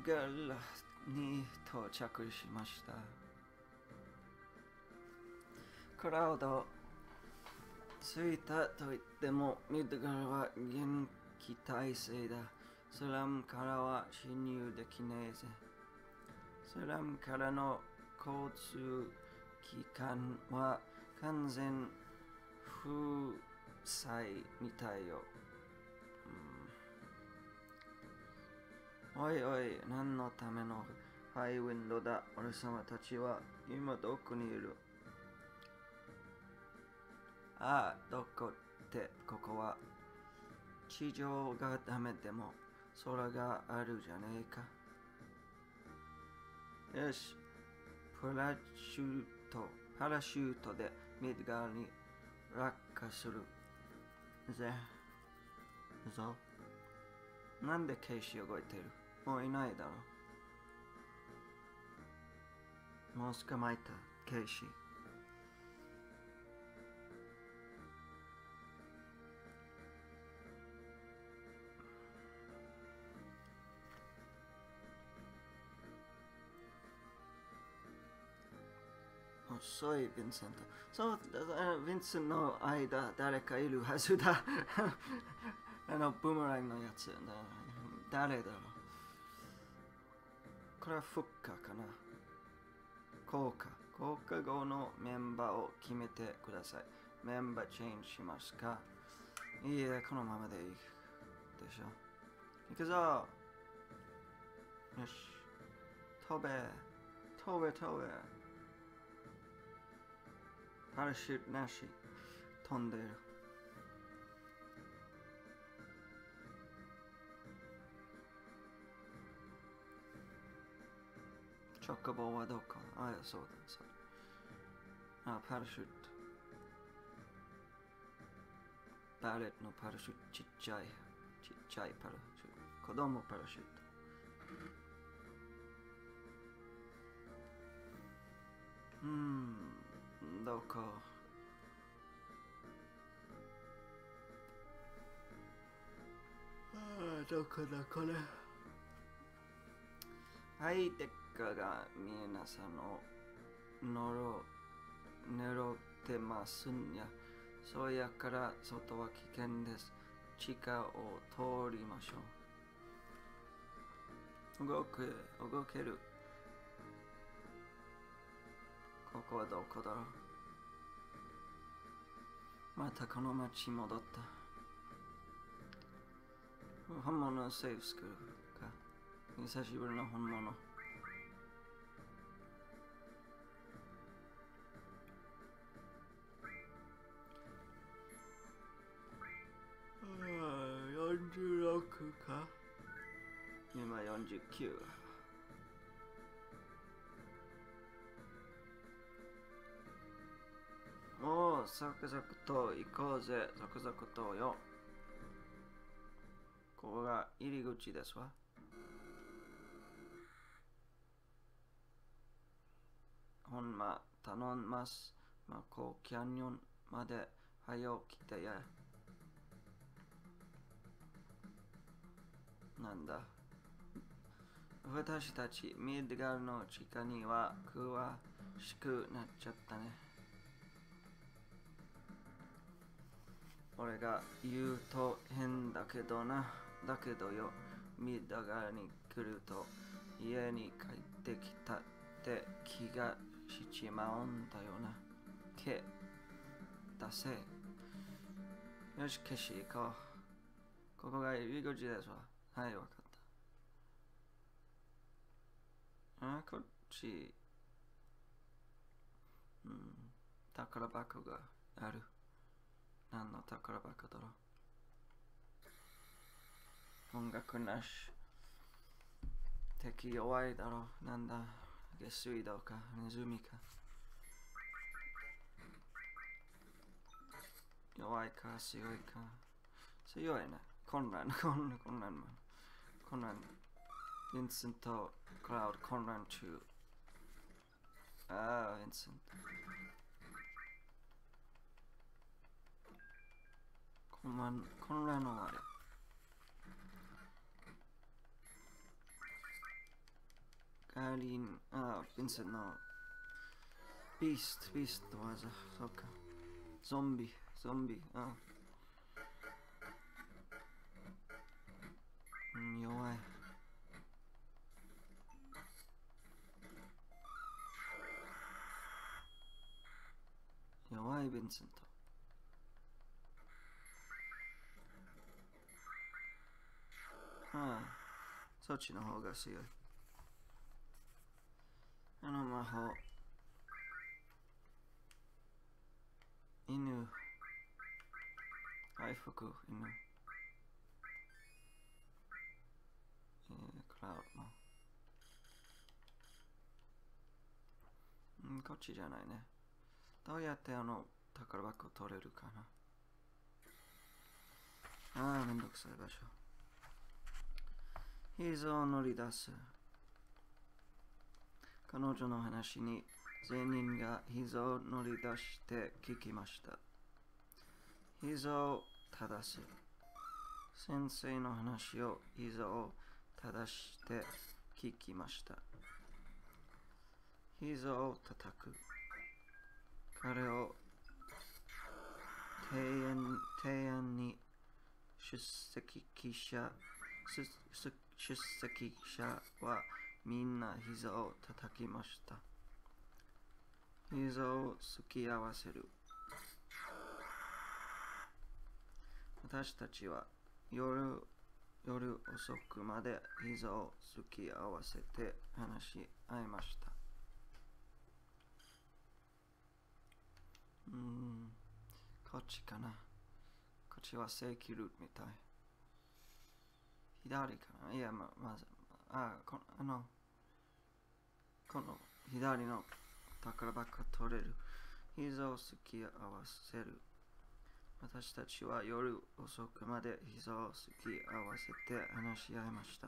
ガルに到着しました。クラウド、着いたと言っても、ミッドガルは元気体制だ。スラムからは侵入できねえぜ。スラムからの交通機関は完全封鎖みたいよ。おいおい、何のためのハイウィンドだ。俺様たちは今どこにいる？ああ、どこってここは地上がダメでも空があるじゃねえか。よし、パラシュートでミッドガルに落下するぜ。ぞ。なんでケイシ動いてる？もういないだろ。もう捕まえた、ケイシ。遅い、ヴィンセント。そう、ヴィンセントの間、誰かいるはずだ。ブーメランのやつ。誰だろう。これはフッカかな。効果後のメンバーを決めてください。メンバーチェンジしますか？いいえ、このままでいい。でしょ。行くぞ。よし。飛べ。パラシュートなし。飛んでる。チョコボはどこ？あ、そうだ。あ、パラシュート。バレットのパラシュート、ちっちゃいパラシュート。子供パラシュート。どこ？どこだこれ。はい、デッカが皆さんを狙ってますんや。そうやから外は危険です。地下を通りましょう。動ける。ここはどこだろう。またこの町戻った。本物のセーフスクールか。久しぶりの本物。46か。今49。おう、サクサクと行こうぜ。サクサクとよ。ここが入り口ですわ。ほんま頼んます。マコキャニオンまで早起きてや。なんだ。私たちミッドガルの地下には詳しくなっちゃったね。俺が言うと変だけどな。だけどよ、ミッドガルに来ると家に帰ってきたって気がしちまうんだよな。け、出せ。よし、消し行こう。ここが入り口ですわ。はい、わかった。あ、こっち。宝箱がある。何の宝箱だろう。音楽なし。敵弱いだろう。なんだ。下水道か。ネズミか。弱いか強いか。強いね。混乱。ヴィンセント、クラウド、混乱中。ああ、ヴィンセント。混乱の終わり。 ンセンのビースト技、そうか。ゾンビ、うん。弱い。弱いヴィンセント。そっちの方が強い。魔法。犬。回復、犬。クラウドの。こっちじゃないね。どうやって宝箱取れるかな。めんどくさい場所。膝を乗り出す。彼女の話に全人が膝を乗り出して聞きました。膝を正す。先生の話を膝を正して聞きました。膝を叩く。彼を庭園に出席者はみんな膝を叩きました。膝を突き合わせる。私たちは夜遅くまで膝を突き合わせて話し合いました。こっちかな。こっちは正規ルートみたい。左かな。いや、まず、この左の宝箱取れる。膝を突き合わせる。私たちは夜遅くまで膝を突き合わせて話し合いました。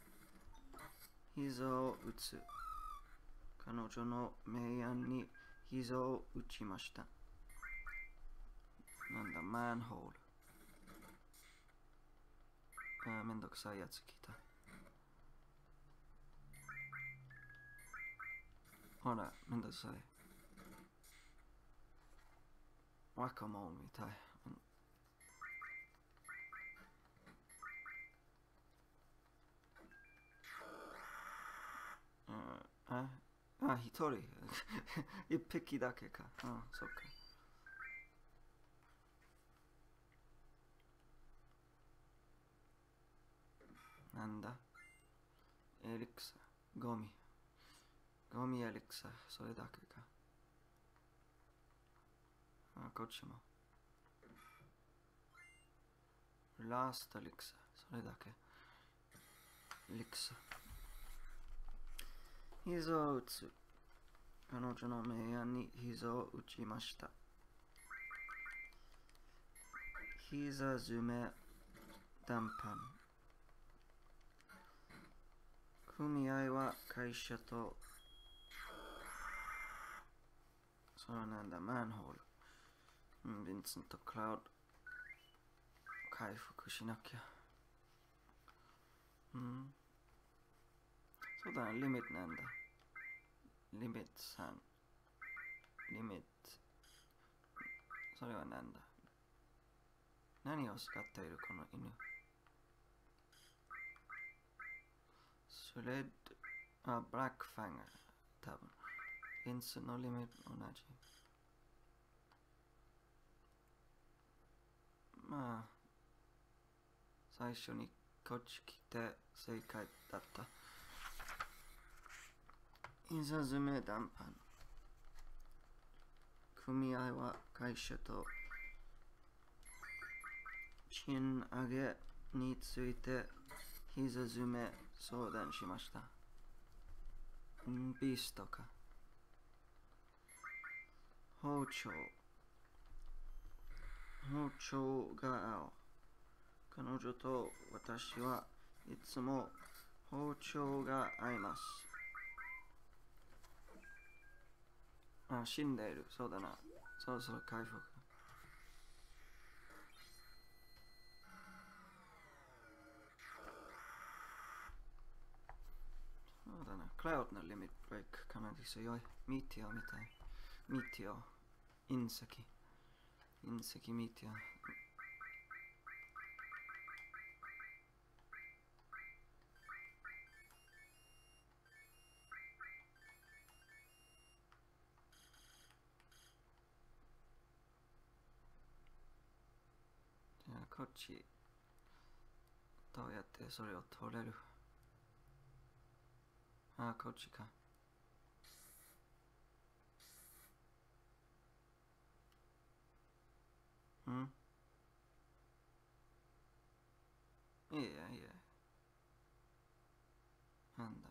膝を打つ。彼女の名案に膝を打ちました。なんだ、マンホール。めんどくさいやつ来た。ほら、めんどくさい。ワカモンみたい。一人。一匹だけか。そうか。なんだエリクサ。ゴミエリクサ。それだけか。こっちも。ラストエリクサ。それだけ。エリクサ。膝を打つ。彼女の名案に膝を打ちました。膝詰め談判。組合は会社と、それなんだ、マンホール。ヴィンセント・クラウド。回復しなきゃ。そうだな、リミットなんだ。リミット3。リミット。それはなんだ。何を使っているこの犬。スレッド。ブラックファンガー。多分。ヴィンセントのリミット同じ。最初にこっち来て正解だった。膝詰め談判。組合は会社と賃上げについて膝詰め相談しました。ビーストか。包丁が青。彼女と私はいつも包丁が合います。死んでいる。そうだな。そろそろ回復。そうだな。ク Cloud の Limit Break かなり強い。ミティアみたい。ミティア。隕石。隕石ミティア。じゃあこっち。どうやってそれを取れる？あ、こっちか。ん？いやいや。なんだ。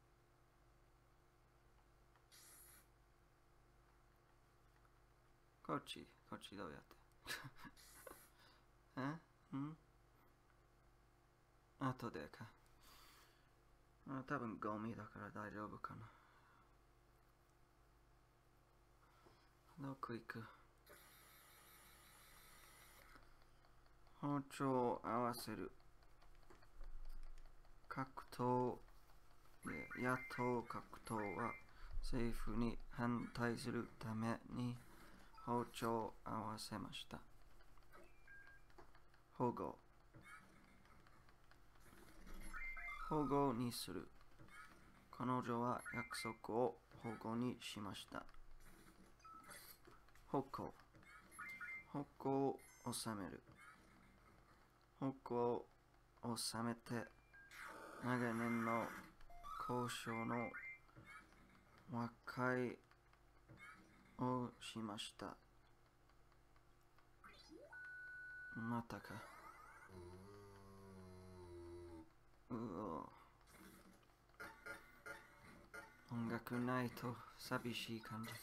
こっちどうやってえ？後でか。多分ゴミだから大丈夫かな。どこ行く？包丁を合わせる。格闘、野党格闘は政府に反対するために包丁を合わせました。保護。保護にする。彼女は約束を保護にしました。矛。矛を収める。矛を収めて長年の交渉の和解をしました。またか。音楽ないと寂しい感じ。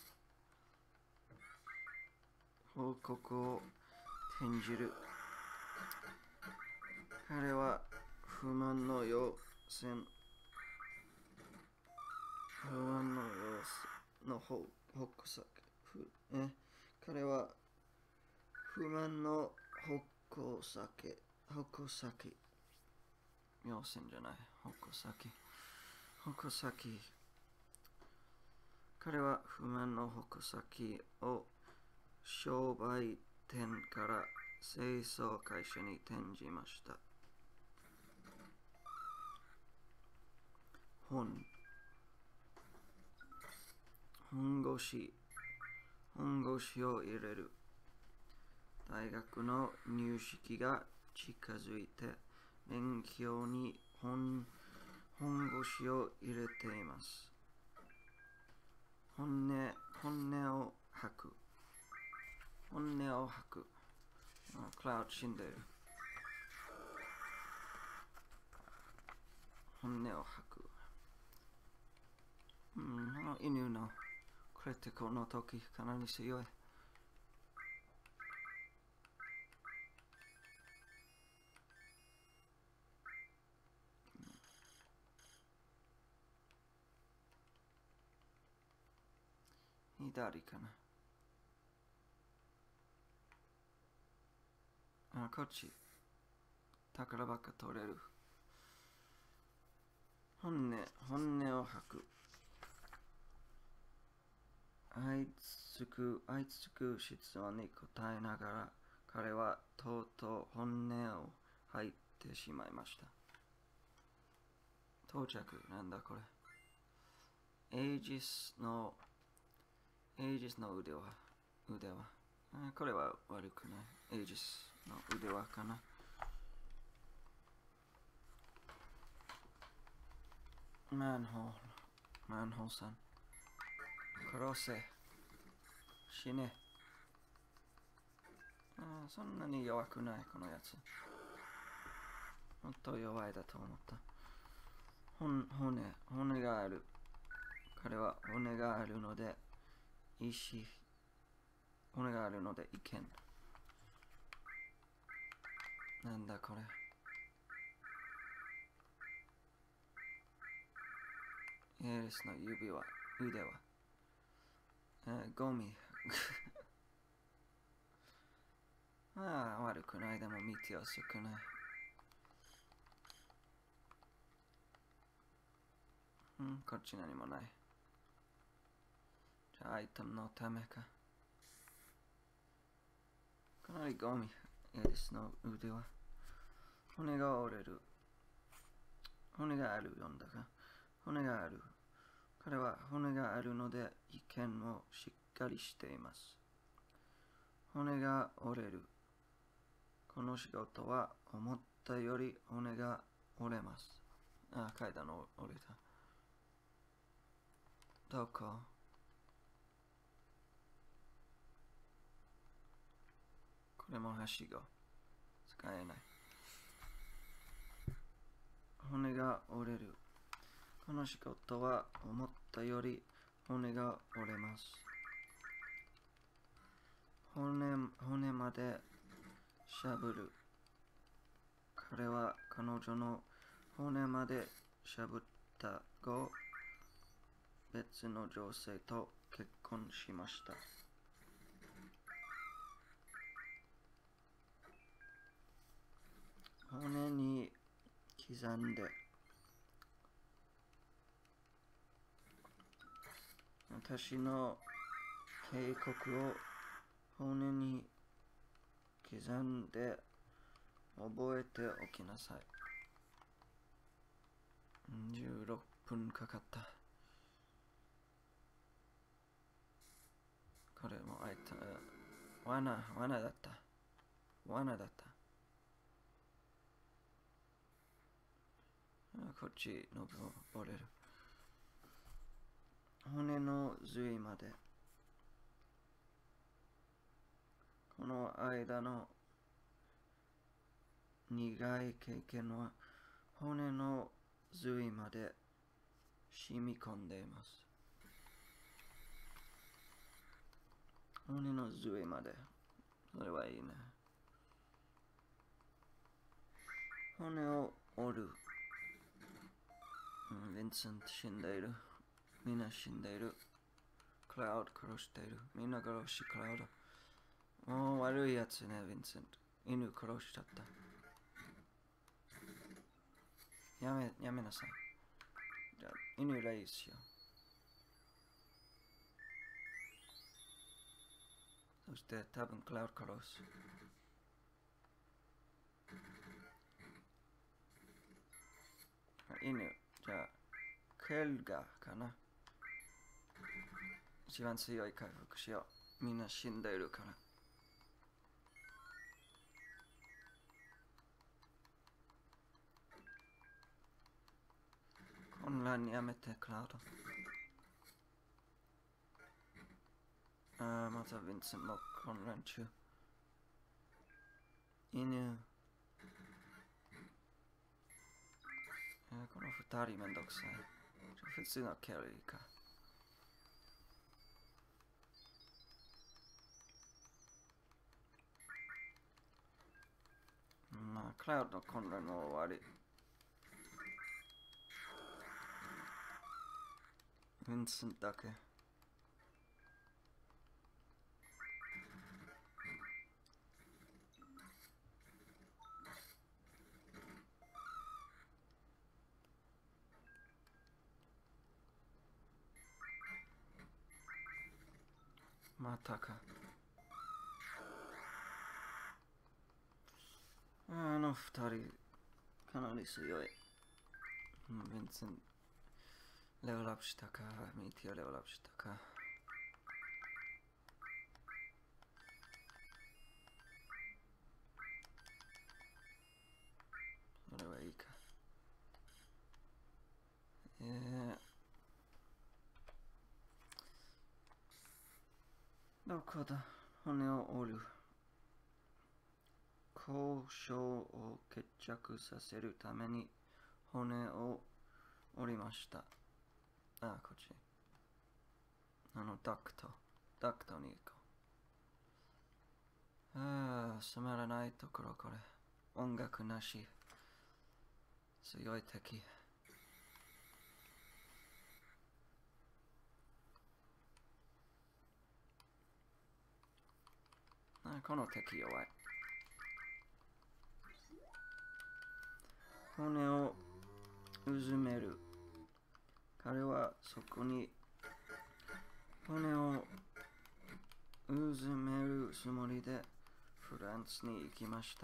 報告を転じる。彼は不満の要請の矛先。彼は不満の矛先。要請じゃない。矛先。彼は不満の矛先を商売店から清掃会社に転じました。本腰を入れる。大学の入試が近づいて勉強に本腰を入れています。本音を吐く。クラウド死んでいる。本音を吐く。犬のクリティカルの時かなり強い。左かな。こっち。宝箱取れる。本音を吐く。あいつく質問に答えながら、彼はとうとう本音を吐いてしまいました。到着。なんだこれ。エイジスの腕輪。これは悪くない。エイジスの腕輪かな。マンホールさん。殺せ。死ね。そんなに弱くない、このやつ。もっと弱いだと思った。骨がある。彼は骨があるので、骨があるので意見。なんだこれ。エリスの腕は。ゴミ。悪くない。でも見ては少ない。 こっち何もない。じゃあアイテムのためか。かなりゴミ。エリスの腕は。骨が折れる。骨があるよんだが。骨がある。彼は骨があるので意見をしっかりしています。骨が折れる。この仕事は思ったより骨が折れます。あ、階段を折れた。どこ？これもはしご。使えない。骨が折れる。この仕事は思ったより骨が折れます。骨までしゃぶる。彼は彼女の骨までしゃぶった後、別の女性と結婚しました。骨に刻んで、私の警告を骨に刻んで覚えておきなさい。16分かかった。これも開いた。罠だった。罠だった。こっち登れる。骨の髄まで。この間の苦い経験は骨の髄まで染み込んでいます。骨の髄まで。それはいいね。骨を折る。ヴィンセント死んでいる。みんな死んでいる。クラウド殺している。みんな殺しクラウド。もう悪いやつね、ヴィンセント。犬殺しちゃった。やめなさい。じゃあ、犬レイスよ。そして多分クラウド殺す。犬、じゃあ、ケルガかな。一番強い回復しよう。みんな死んでいるから。混乱やめて、クラウド。またヴィンセントも混乱中。犬。この二人めんどくさい。普通のケリーか。まあ、クラウドの混乱も終わり。ヴィンセントだけ。またか。あの二人、かなり強い。ヴィンセント、レベルアップしたか。ミーティアレベルアップしたか。それはいいか。どこだ？骨を折る。交渉を決着させるために骨を折りました。あ、こっち。ダクトに行こう。閉まらないところこれ。音楽なし。強い敵。この敵弱い。骨をうずめる。 彼はそこに骨をうずめるつもりでフランスに行きました。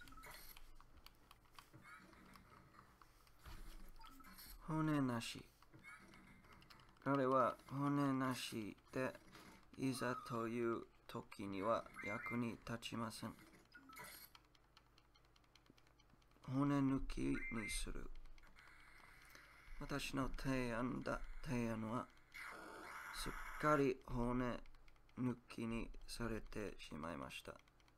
骨なし。彼は骨なしでいざという時には役に立ちません。骨抜きにする。私の提案はすっかり骨抜きにされてしまいました。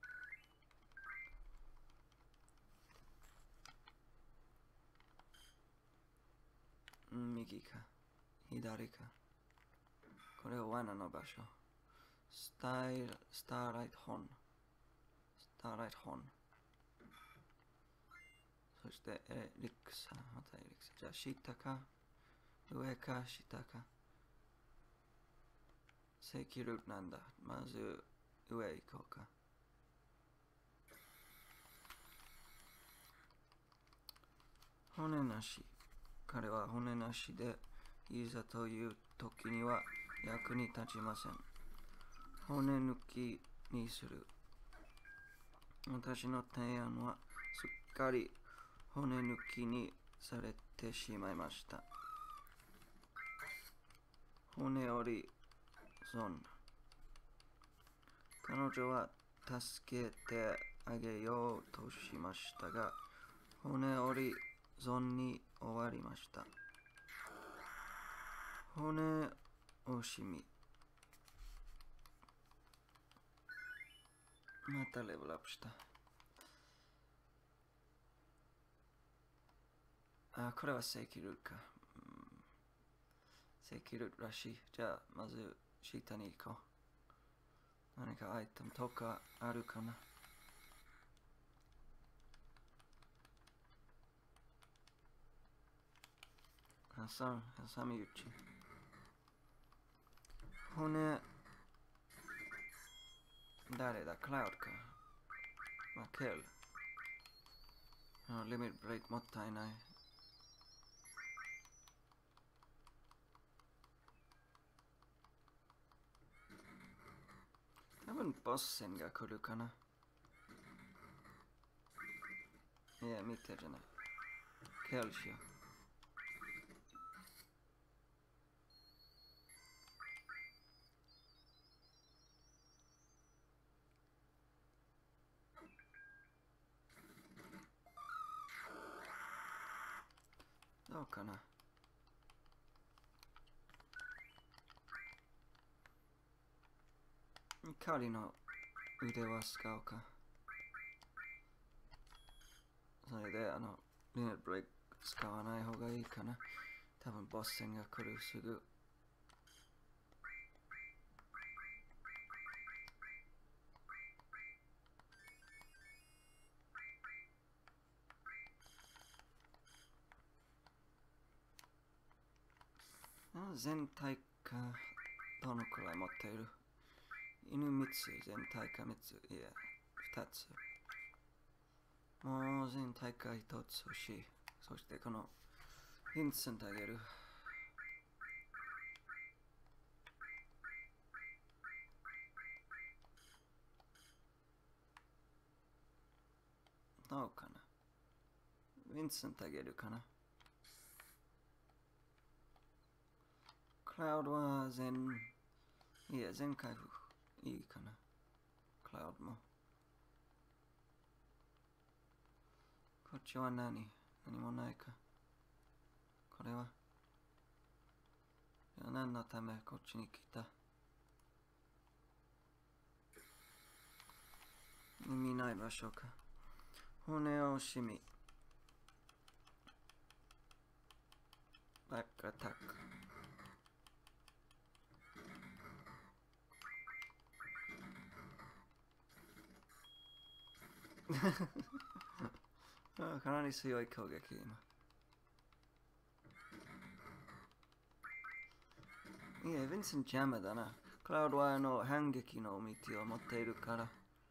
右か左か。これは罠の場所。スターライトホーン。そしてエリクサ。またエリクサ。じゃあ下か上か下か。正規ルートなんだ。まず上行こうか。骨なし。彼は骨なしでいざという時には役に立ちません。骨抜きにする。私の提案はすっかり骨抜きにされてしまいました。骨折り損。彼女は助けてあげようとしましたが、骨折り損に終わりました。骨惜しみ。またレベルアップした。これは正規ルートか。正規ルートらしい。じゃあ、まず下に行こう。何かアイテムとかあるかな。挟み撃ち。骨。誰だクラウドか。ケル。リミットブレイクもったいない。多分ボス戦が来るかな。いや、見てじゃない。ケルしよう。どうかな。怒りの腕は使うか。それでリミットブレイク使わない方がいいかな。多分ボス戦が来るすぐ。全体かどのくらい持っている。犬3つ、全体か3つ、いや、2つ。もう全体か1つ欲しい。そしてこのインセントあげる。どうかな。インセントあげるかな。クラウドはいや、全回復いいかな。クラウドも。こっちは何もないか。これは何のためこっちに来た。意味ない場所か。骨惜しみ。バックアタック。かなり強い攻撃今。いや、ヴィンセント邪魔だな。クラウドは反撃の道を持っているから。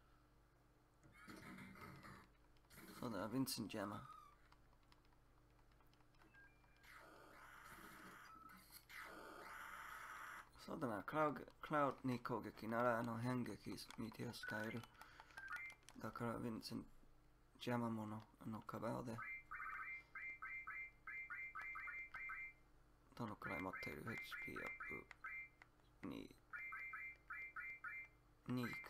そうだ、ヴィンセント邪魔。 そうだな、クラウドに攻撃なら変撃に手を使える。だからヴィンセント邪魔者カバーでどのくらい持っている HP アップに2か。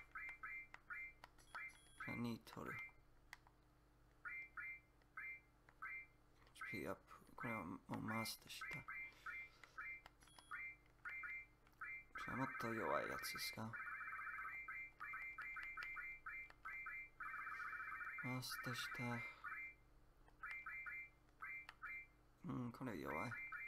じゃあ2取る。HP アップ。これはもうマスターした。じゃあもっと弱いやつですか。マスターした。これ弱い。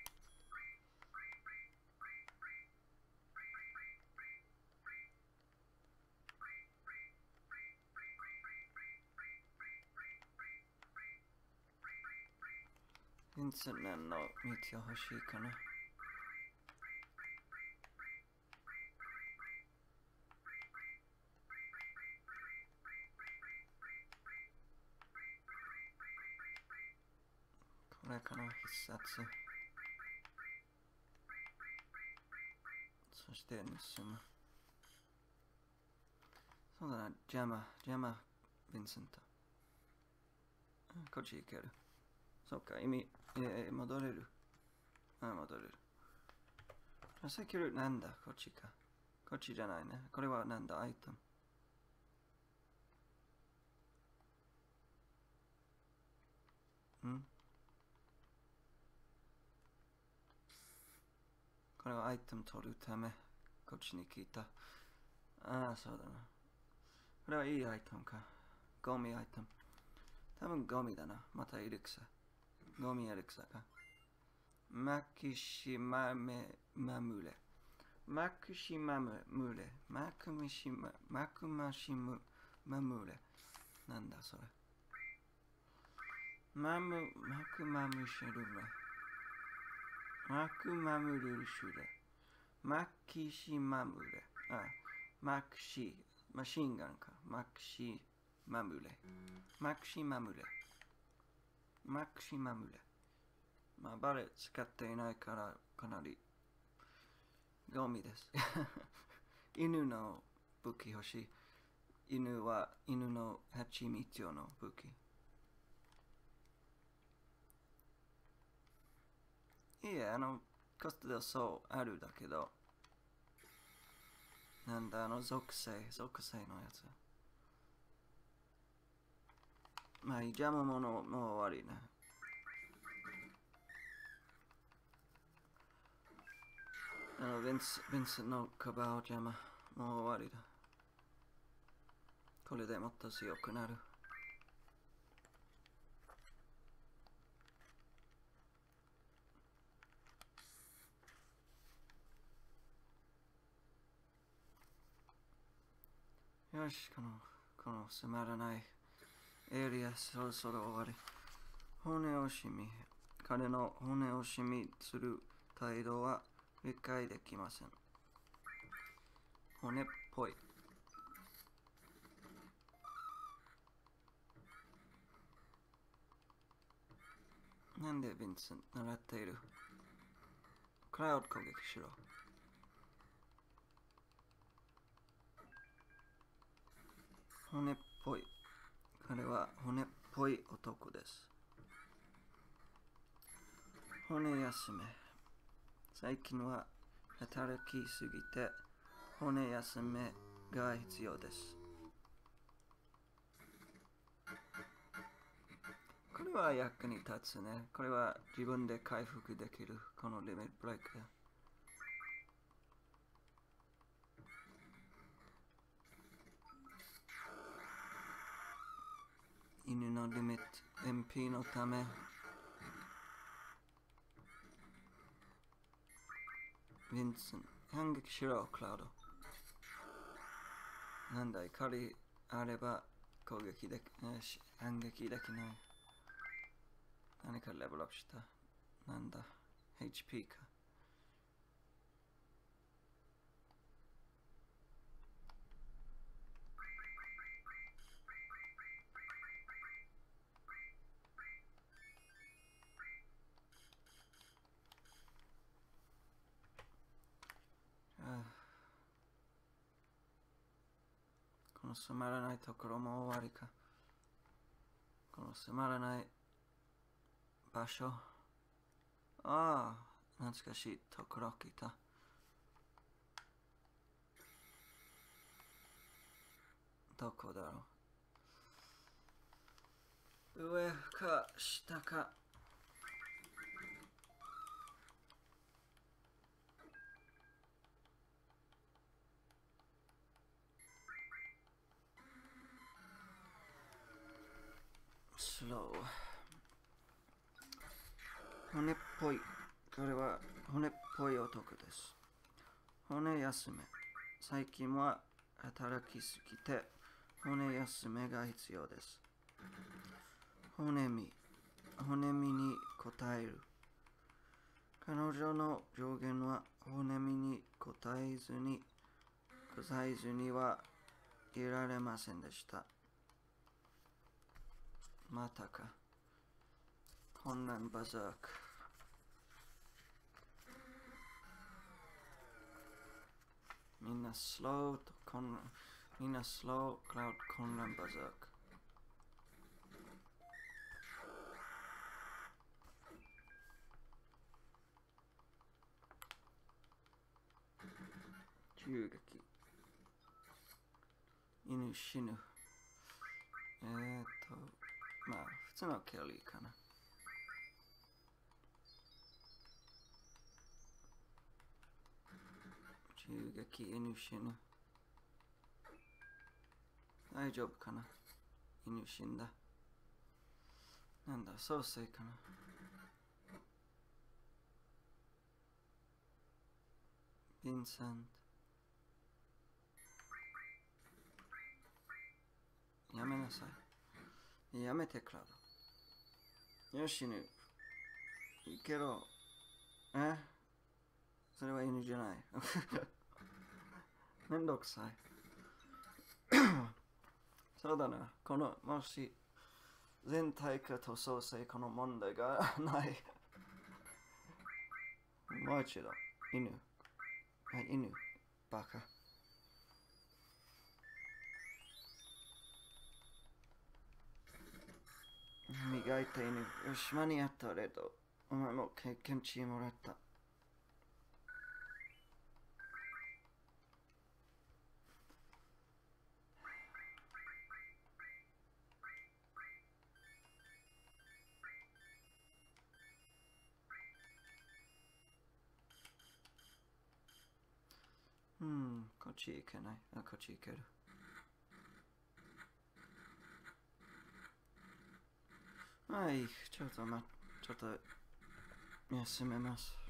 ヴィンセントのミティア欲しいかな。これかな、必殺。そして盗む。そうだな、邪魔、ヴィンセント。こっち行ける。そうか、戻れる。戻れる。セキュリティなんだ、こっちか。こっちじゃないね。これはなんだ、アイテム。これはアイテム取るため、こっちに来た。ああ、そうだな。これはいいアイテムか。ゴミアイテム。多分ゴミだな。またエリクサ。ゴミエリクサか。マキシマメマムレ。マクシマムムレ。マクマシムマムレ。なんだそれ。マクマムシルレ。マクマムルシュレ。マキシマムレ。マクシ、マシンガンか。マクシマムレ。マクシマムレ。マクシマムレ。バレ使っていないからかなりゴミです。犬の武器欲しい。犬の蜂蜜用の武器。いや、コストでそうあるだけど。なんだ、属性のやつ。まあ、邪魔者もう終わりね。ヴィンセンのカバーを邪魔。もう終わりだ。これでもっと強くなる。よし、このつまらないエリアそろそろ終わり。骨惜しみ。彼の骨惜しみする態度は理解できません。骨っぽい。なんでヴィンセント習っている？クラウド攻撃しろ。骨っぽい。彼は骨っぽい男です。骨休め。最近は働きすぎて骨休めが必要です。これは役に立つね。これは自分で回復できる。このリミットブレイク。犬のリミット MP のためヴィンセント反撃しろクラウド。なんだ怒りあれば攻撃でき反撃できない。何かレベルアップした。なんだ HP か。 のつまらないところも終わりか。このつまらない場所。ああ、懐かしいところ来た。どこだろう。上か下か。スロー。骨っぽい。これは骨っぽい男です。骨休め。最近は働きすぎて骨休めが必要です。骨身。骨身に答える。彼女の上限は骨身に答えずにはいられませんでした。またか。混乱バザーク。みんなスローと混乱。みんなスロー、クラウド混乱バザーク。銃撃。犬死ぬ。まあ、普通のキャリーかな。銃撃、犬死ぬ。大丈夫かな。犬死んだ。なんだ、創生かな。ヴィンセント。やめなさい。やめて、クラウド。よし、犬。けど、それは犬じゃない。めんどくさい。そうだな。もし、全体化と創生この問題がない。もう一度、犬。はい、犬。バカ。磨いた犬。よし、間に合ったレッド。お前も経験値もらった。こっち行けない。こっち行ける。はい、ちょっと休めます。